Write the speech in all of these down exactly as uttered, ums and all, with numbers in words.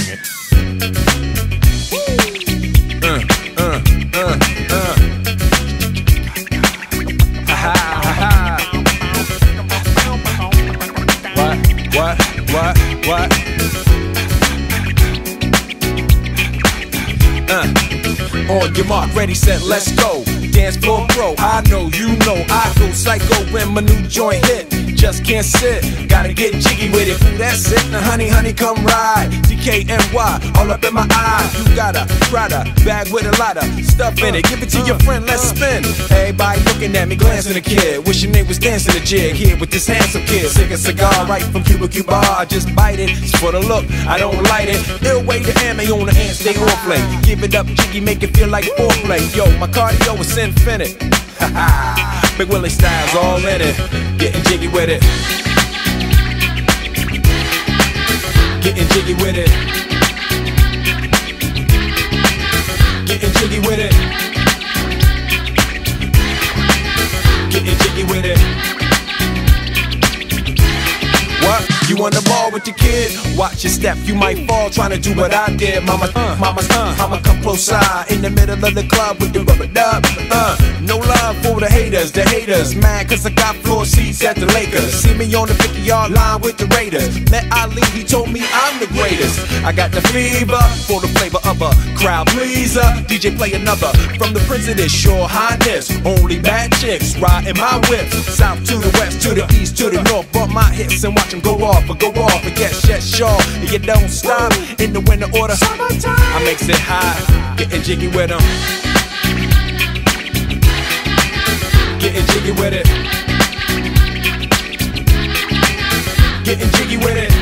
bring it. Uh, uh, uh, uh. Ha ha ha ha. What, what, what, what? Uh. On your mark, ready, set, let's go. Dance floor pro, I know, you know, I go psycho when my new joint hit. Just can't sit, gotta get jiggy with it. Ooh, that's it, now honey, honey, come ride. D K N Y, all up in my eye. You got a Prada bag with a lot of stuff in it. Give it to your friend, let's spin. Everybody looking at me, glancing a kid. Wishing they was dancing a jig here with this handsome kid. Sick a cigar right from Cuba Cuba. I just bite it, it's for the look, I don't light it. Ill way to ammo on the hand, stay on play. Give it up, jiggy, make it feel like foreplay. Yo, my cardio is infinite. Ha ha. Big Willie style's all in it. Getting jiggy with it. Getting jiggy with it. Getting jiggy with it. Getting jiggy with it. What? You on the ball with your kid? Watch your step, you might fall trying to do what I did. Mama, uh, mama, uh, I'ma come close side in the middle of the club with the rubber dub. Uh, no love for the haters, the haters mad cause I got floor seats at the Lakers. See me on the fifty yard line with the Raiders. Met Ali, he told me I'm the greatest. I got the fever for the flavor of a crowd pleaser. D J play another from the Prince of this Your Highness. Only bad chicks riding my whip. South to the west, to the east, to the north. Bump my hips and watch them go off, but go off and get shut sure. And you don't stop in the winter order. Summertime. I makes it high, getting jiggy with them. Getting jiggy with it. Getting jiggy with it.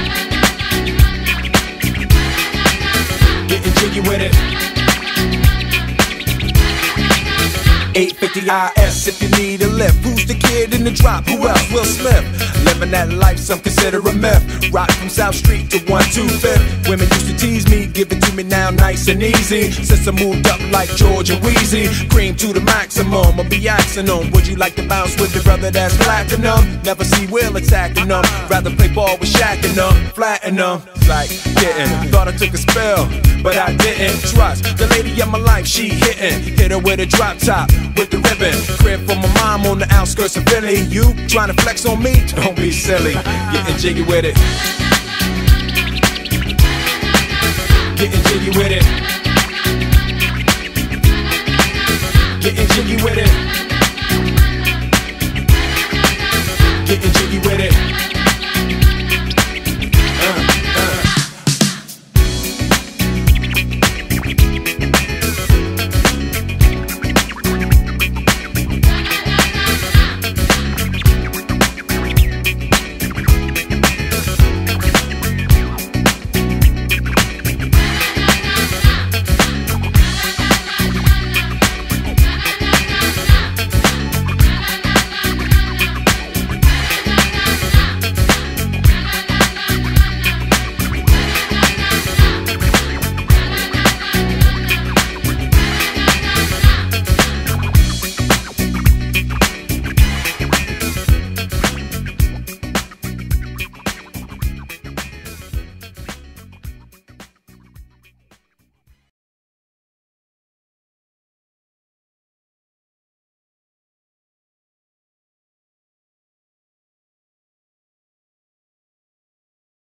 Getting jiggy with it. eight fifty I S if you need a lift. Who's the kid in the drop? Who else? Will Smith. Living that life, some consider a myth. Rock from South Street to one two fifth. Women used to tease me, give it to me now nice and easy. Since I moved up like George and Wheezy, cream to the maximum, I'll be axing them. Would you like to bounce with the brother that's platinum? Never see Will attacking them. Rather play ball with Shaq and them, flatten them. Like getting, thought I took a spell, but I didn't. Trust the lady of my life, she hitting. Hit her with a drop top, with the ribbon. Crib for my mom on the outskirts of Philly. You trying to flex on me? Don't be silly. Getting jiggy with it. Getting jiggy with it.